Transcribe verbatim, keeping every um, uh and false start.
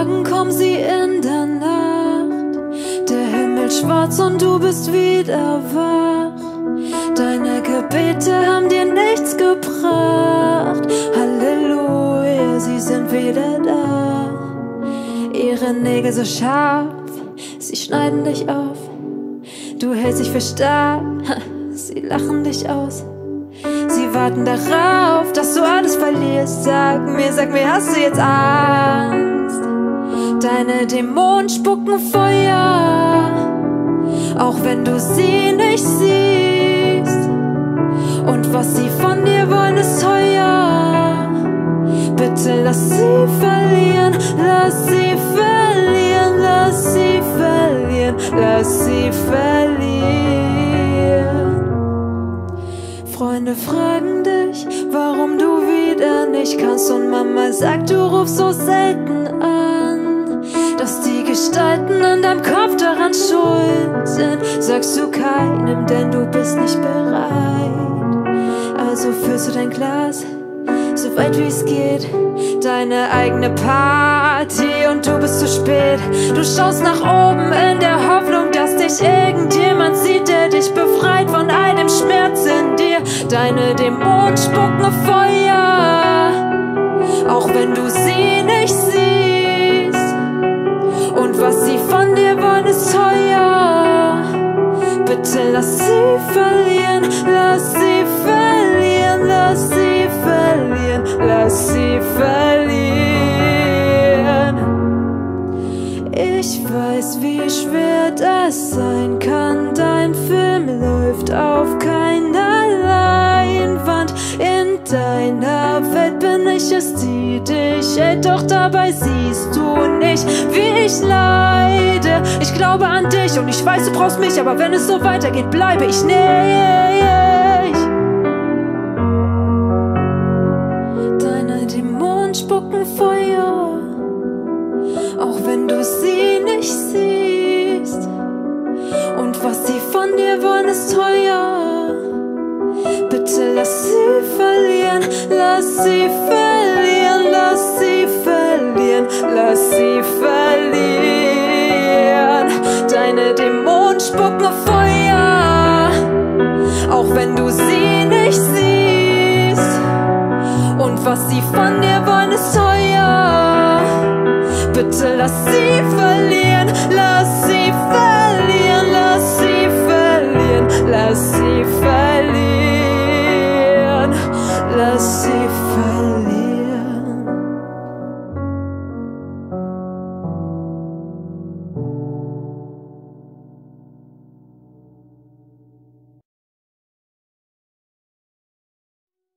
Fragen kommen sie in der Nacht. Der Himmel schwarz und du bist wieder wach. Deine Gebete haben dir nichts gebracht. Halleluja, sie sind wieder da. Ihre Nägel so scharf, sie schneiden dich auf. Du hältst dich für stark, sie lachen dich aus. Sie warten darauf, dass du alles verlierst. Sag mir, sag mir, hast du jetzt Angst? Deine Dämonen spucken Feuer, auch wenn du sie nicht siehst. Und was sie von dir wollen, ist teuer. Bitte lass sie verlieren, lass sie verlieren, lass sie verlieren, lass sie verlieren. Freunde fragen dich, warum du wieder nicht kannst. Und Mama sagt, du rufst so selten an, dass die Gestalten in deinem Kopf daran schuld sind. Sagst du keinem, denn du bist nicht bereit. Also füllst du dein Glas, so weit wie es geht, deine eigene Party und du bist zu spät. Du schaust nach oben in der Hoffnung, dass dich irgendjemand sieht, der dich befreit von all dem Schmerz in dir. Deine Dämonen spucken Feuer, auch wenn du sie nicht siehst. Und was sie von dir wollen, ist teuer. Bitte lass sie verlieren, lass sie verlieren, lass sie verlieren, lass sie verlieren. Ich weiß, wie schwer das sein kann. Dein Film läuft auf keiner Leinwand. In deiner Welt bin ich es, die dich hält, doch dabei siehst du nicht, wie ich leide. Ich glaube an dich und ich weiß, du brauchst mich, aber wenn es so weitergeht, bleibe ich nicht. Deine Dämonen spucken Feuer, auch wenn du sie nicht siehst. Und was sie von dir wollen, ist teuer. Bitte lass sie verlieren, lass sie verlieren, lass sie verlieren, lass sie verlieren. Deine Dämonen spucken Feuer, auch wenn du sie nicht siehst. Und was sie von dir wollen, ist teuer. Bitte lass sie verlieren, lass sie verlieren, lass sie verlieren, lass sie